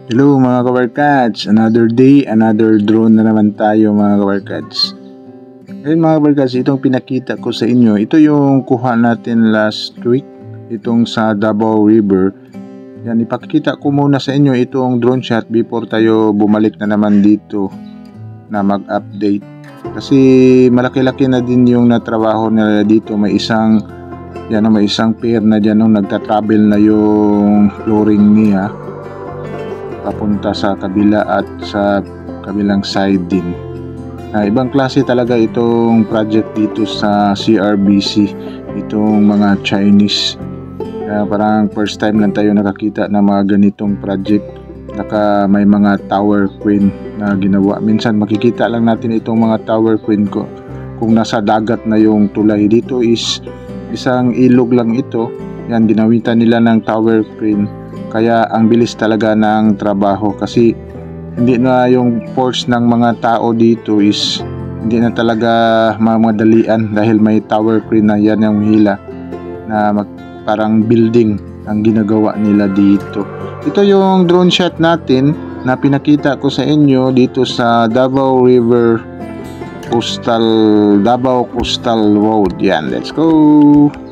Hello mga kabarkads, another day, another drone na naman tayo mga kabarkads. Ngayon mga kabarkads, itong pinakita ko sa inyo, ito yung kuha natin last week, itong sa Davao River. Yan, ipakikita ko muna sa inyo itong drone shot before tayo bumalik na naman dito na mag-update. Kasi malaki-laki na din yung natrabaho nila dito, may isang pair na dyan nung nagta-travel na yung flooring niya papunta sa kabila at sa kabilang side din. Ibang klase talaga itong project dito sa CRBC, itong mga Chinese. Parang first time lang tayo nakakita ng mga ganitong project. May mga tower crane na ginawa. Minsan makikita lang natin itong mga tower crane ko kung nasa dagat na yung tulay. Dito is isang ilog lang ito. Yan, ginawitan nila ng tower crane. Kaya ang bilis talaga ng trabaho kasi hindi na yung force ng mga tao dito is hindi na talaga mamadalian dahil may tower crane na yan yung hila na parang building ang ginagawa nila dito. Ito yung drone shot natin na pinakita ko sa inyo dito sa Davao River Davao Coastal Road. Yan, let's go!